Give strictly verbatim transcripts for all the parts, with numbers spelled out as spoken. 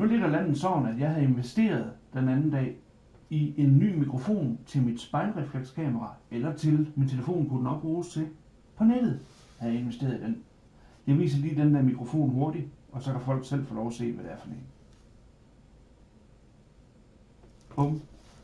Nu ligger landet sådan, at jeg havde investeret den anden dag i en ny mikrofon til mit spejlreflekskamera, eller til min telefon kunne den også bruges til. På nettet havde jeg investeret i den. Jeg viser lige den der mikrofon hurtigt, og så kan folk selv få lov at se, hvad det er for en. Bum.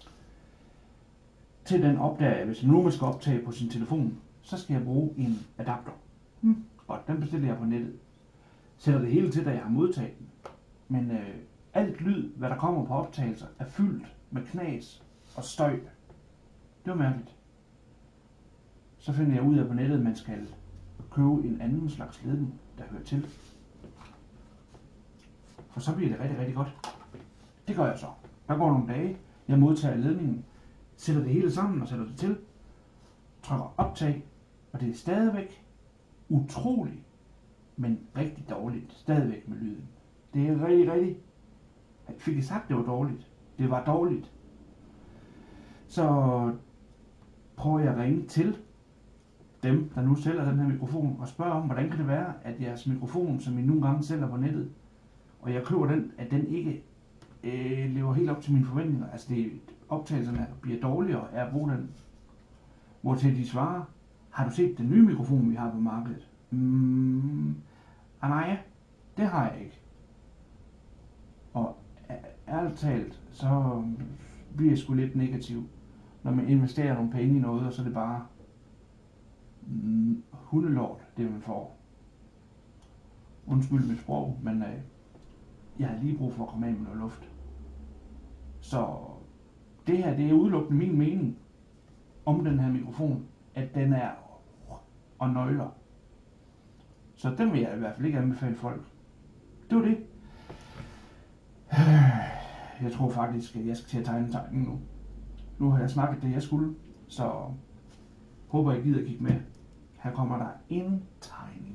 Til den opdager jeg, hvis nu man skal optage på sin telefon, så skal jeg bruge en adapter. Hmm. Og den bestiller jeg på nettet. Sætter det hele til, da jeg har modtaget den. Men øh, alt lyd, hvad der kommer på optagelser, er fyldt med knas og støj. Det var mærkeligt. Så finder jeg ud af på nettet, at man skal købe en anden slags ledning, der hører til. For så bliver det rigtig, rigtig godt. Det gør jeg så. Der går nogle dage, jeg modtager ledningen, sætter det hele sammen og sætter det til, trykker optag, og det er stadigvæk utroligt, men rigtig dårligt. Stadigvæk med lyden. Det er rigtig, rigtig... Jeg fik jeg sagt, det var dårligt. Det var dårligt. Så prøver jeg at ringe til dem, der nu sælger den her mikrofon, og spørger om, hvordan kan det være, at jeres mikrofon, som I nogle gange sælger på nettet, og jeg køber den, at den ikke øh, lever helt op til mine forventninger. Altså, det, optagelserne bliver dårligere af at bruge den. Hvortil de svarer, har du set den nye mikrofon, vi har på markedet? Mm, ah, nej, det har jeg ikke. Og ærligt talt, så bliver jeg sgu lidt negativ, når man investerer nogle penge i noget, og så er det bare mm, hundelort, det man får. Undskyld mit sprog, men øh, jeg har lige brug for at komme af med noget luft. Så det her, det er udelukkende min mening om den her mikrofon, at den er og nøgler. Så den vil jeg i hvert fald ikke anbefale folk. Det var det. Jeg tror faktisk, at jeg skal til at tegne en tegning nu. Nu har jeg snakket det, jeg skulle, så håber jeg gider kigge med. Her kommer der en tegning.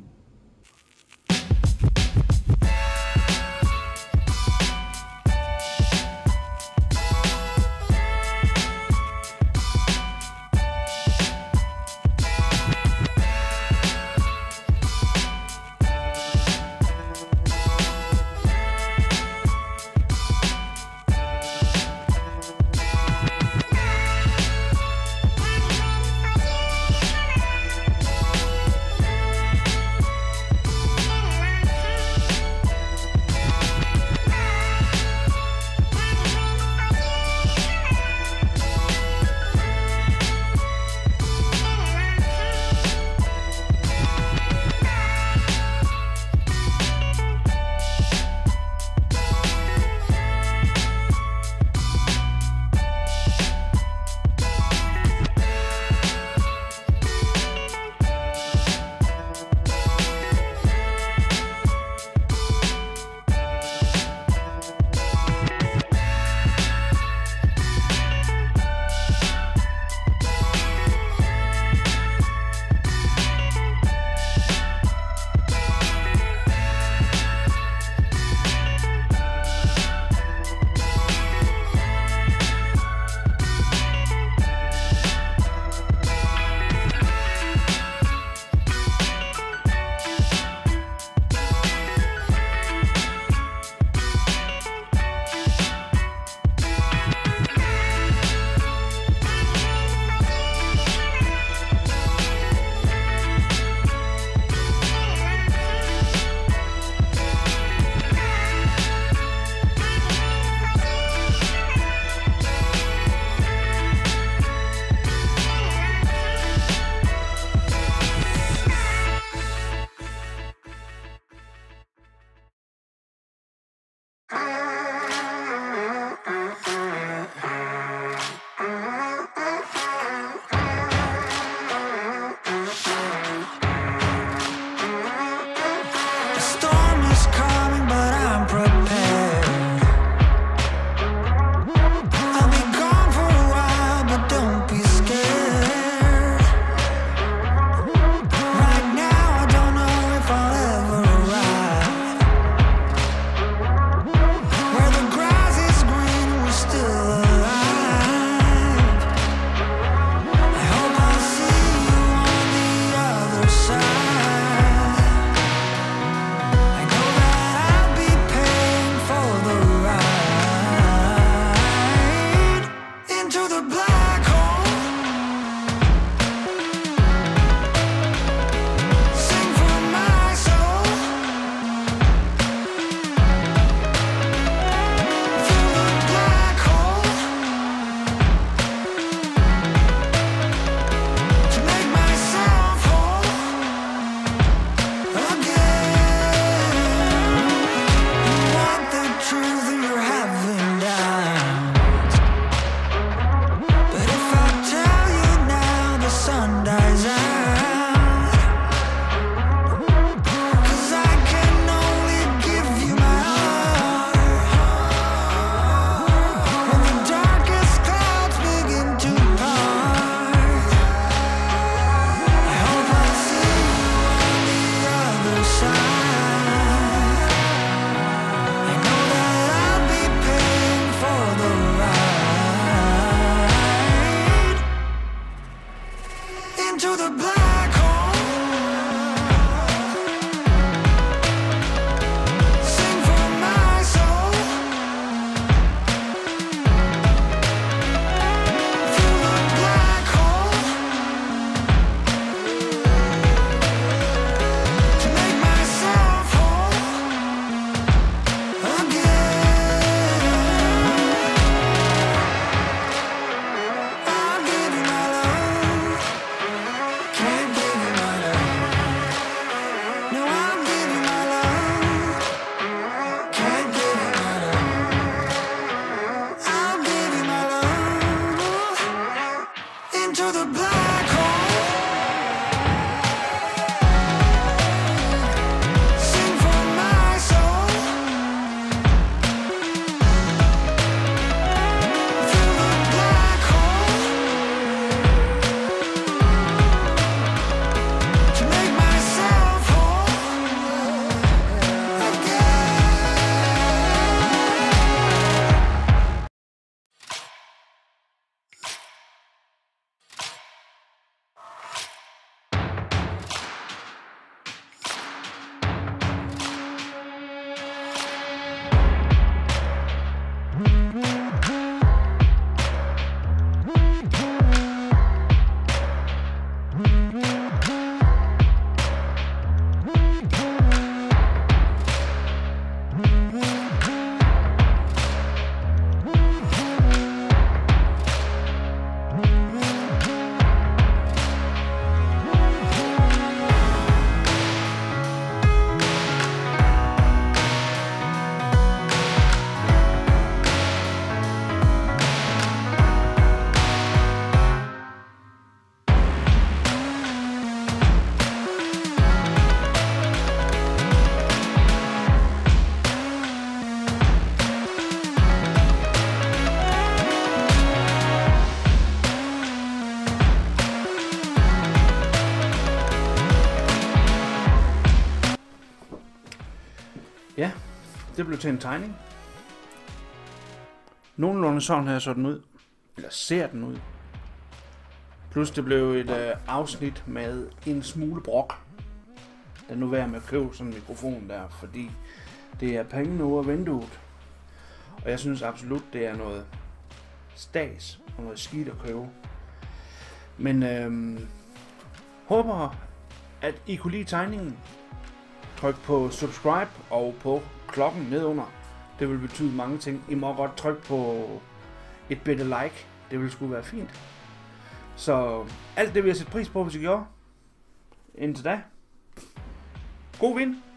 det blev til en tegning. Nogenlunde sådan her så den ud. Eller ser den ud. Plus det blev et øh, afsnit med en smule brok. Den nu værd med at købe sådan en mikrofon der, fordi det er penge over vinduet. Og jeg synes absolut, det er noget stas og noget skidt at købe. Men øhm, håber, at I kunne lide tegningen. Tryk på subscribe og på klokken nedunder. Det vil betyde mange ting. I må godt trykke på et bitte like. Det vil sgu være fint. Så alt det vil jeg sætte pris på, hvis I gjorde. Indtil da. God vind.